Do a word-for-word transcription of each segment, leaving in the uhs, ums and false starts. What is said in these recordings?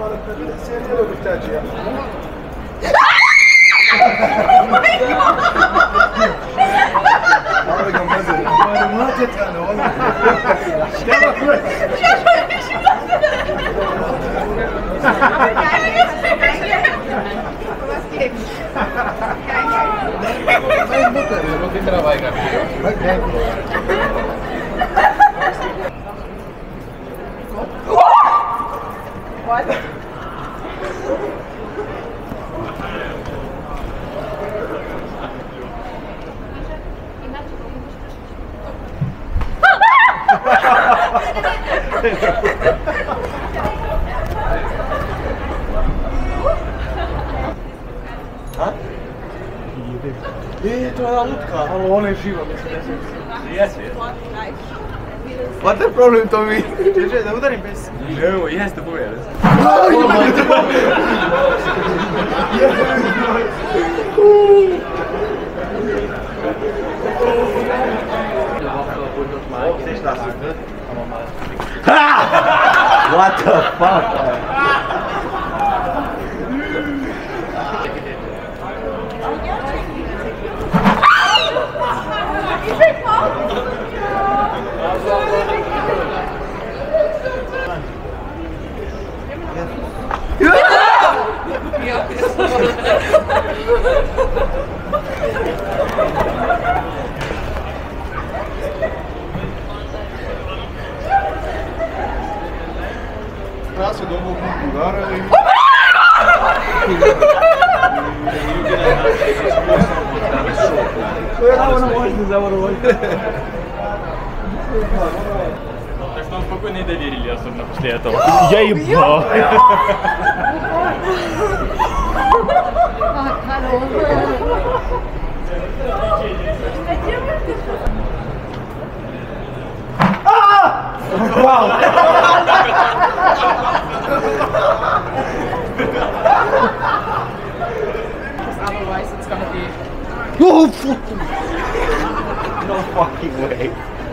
E, to je ona lutka, ali ona je živa, mislim. Jesi, jesi. What the problem to mi? Čeče, da udarim bez... Evo, jeste, povijeli. What the fuck? Ja se dobro udarali. Так что нам спокойно не доверили, особенно после этого. Я ебал. Вау! Otherwise it's gonna be... No fucking... No fucking way.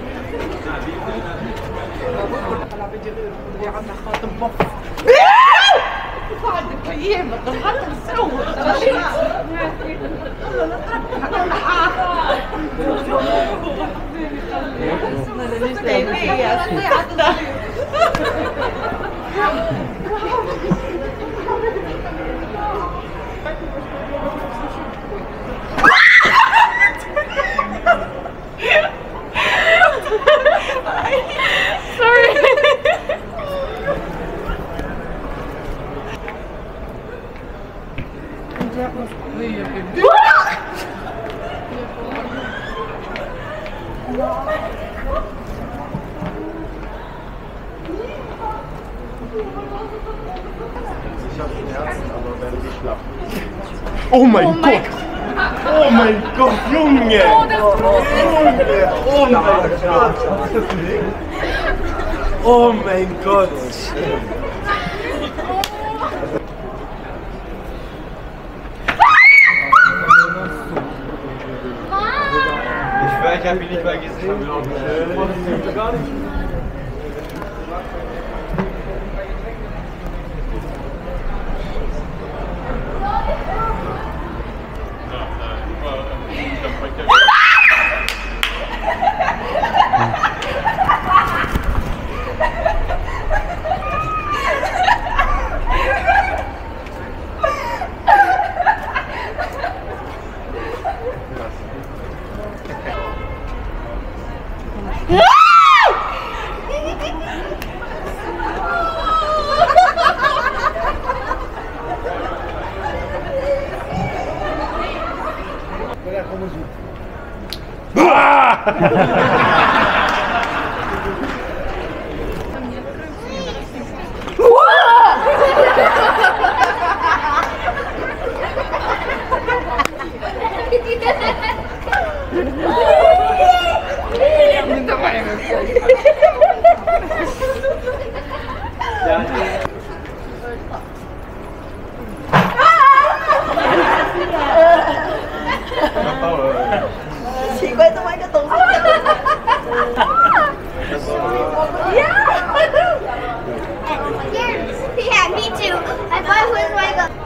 Oh mein oh Gott! Oh mein Gott, Junge! Oh, das Junge! Oh mein Gott! Oh mein Gott! Ich schwör, ich hab ihn nicht mal gesehen. Gar nicht. Yes! Yeah, me too. I thought it was like a...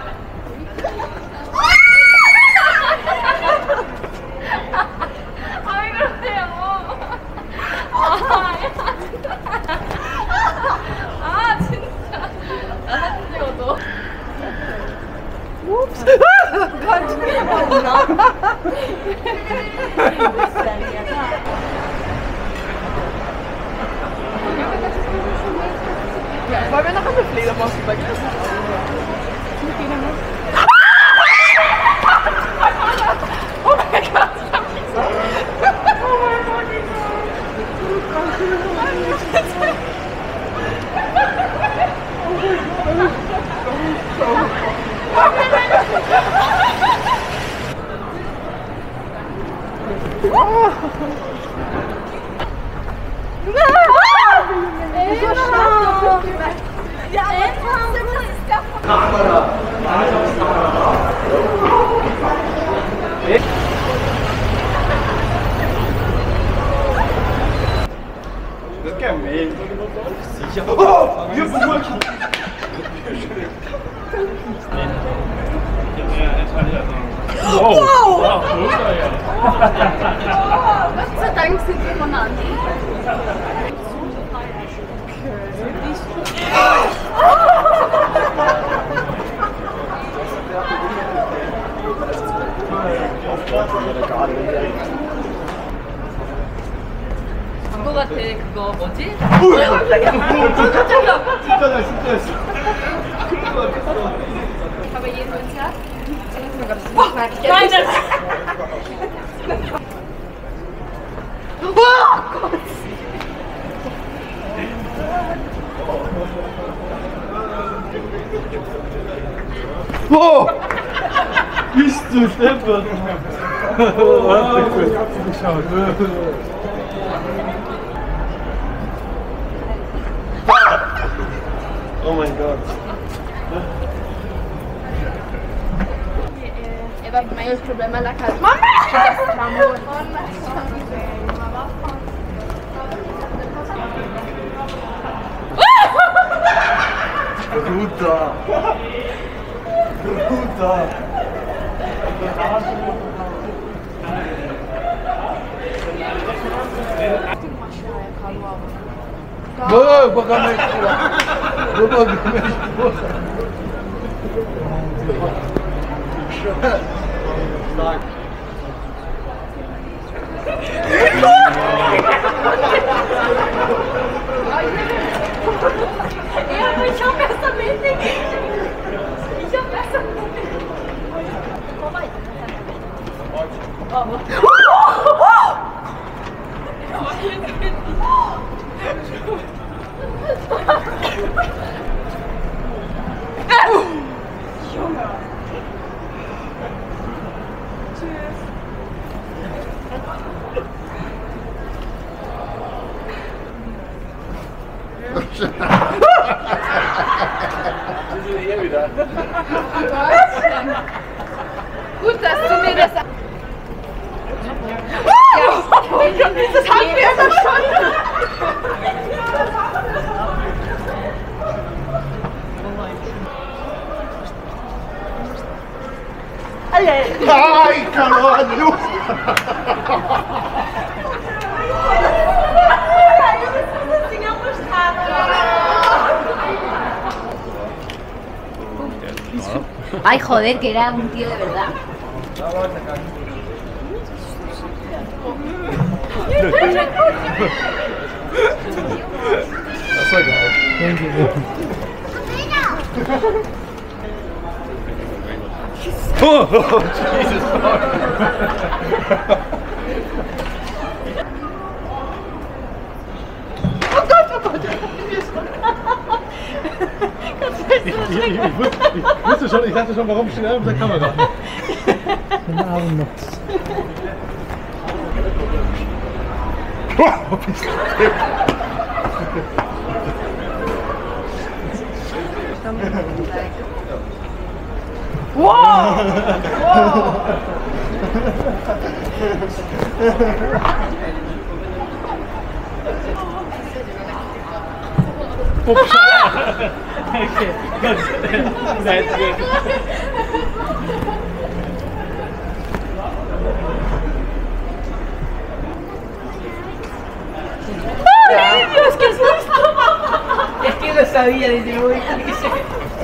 Ups. Ja, wollen wir noch eine Fledermaus übergeben? Oh mein Gott! Das ist kein Mehl. Sicher. Oh! Wir sind wirklich. Wow! Wow! Gott sei Dank sind wir von an. 그거 같아. 그거 뭐지? Aber jedenfalls ja. Nein, das Oh! Bist du Stephan? Oh, ich hab's geschaut. Oh mein Gott. Er war mein Problem, la casa. Mama! Bruder! Bruder! Bă, băga mea și pula! Bă, băga mea și pula! Sag! Ja, aber ich hab erst am Ende gegeben. Ich hab erst am Ende Gut, dass du mir das... Das haben wir immer schon! Ai, caralho! Ay, joder, que era un tío de verdad. That's like that. Thank you. Oh, Jesus fuck. Oh Gott, oh Gott! Ich, ich, ich, wusste, ich wusste schon, ich dachte schon, warum steht er auf der Kamera? Den Arm noch. Oh, bist du dick. Wow! Wow! Okay, good. That's good. Dios, qué susto. Es que lo sabía desde el momento que se...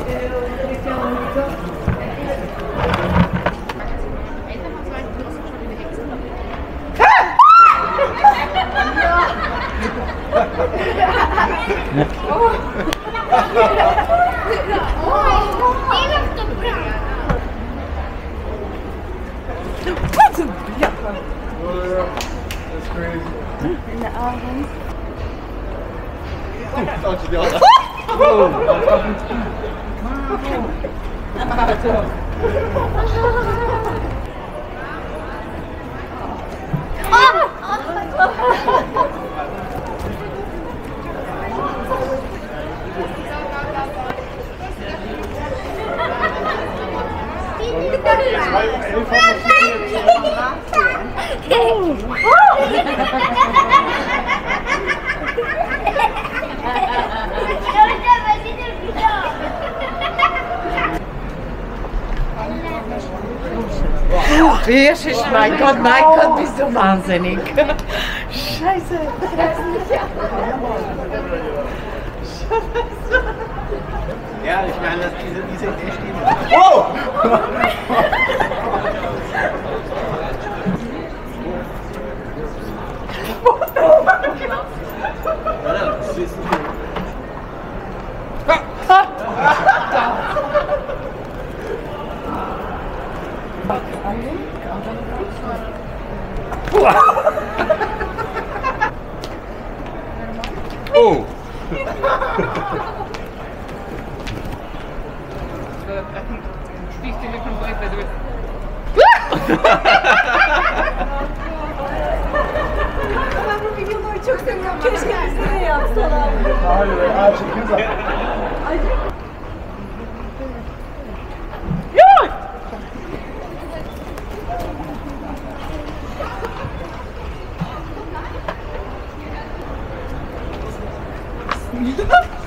That's crazy. In the oven. Jesus, mein Gott, mein Gott, bist du wahnsinnig. Scheiße. Ja, ich meine, dass diese, diese Idee steht. Wow! Oh! Çok seviyorum. Keşke bize de yapsalar. Hayır, aa çekin zaten.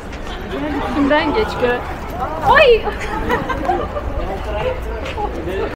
Kimden geç gör. Ay!